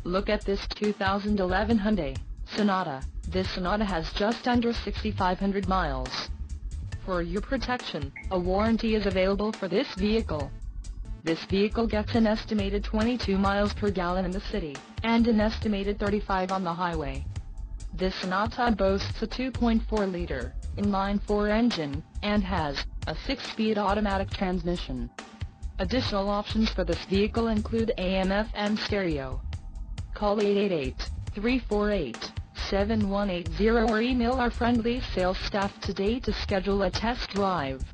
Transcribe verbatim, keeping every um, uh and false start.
Look at this two thousand eleven Hyundai Sonata. This Sonata has just under six thousand five hundred miles. For your protection, a warranty is available for this vehicle. This vehicle gets an estimated twenty-two miles per gallon in the city, and an estimated thirty-five on the highway. This Sonata boasts a two point four liter inline-four engine, and has a six-speed automatic transmission. Additional options for this vehicle include A M F M stereo. Call eight eight eight, three four eight, seven one eight zero or email our friendly sales staff today to schedule a test drive.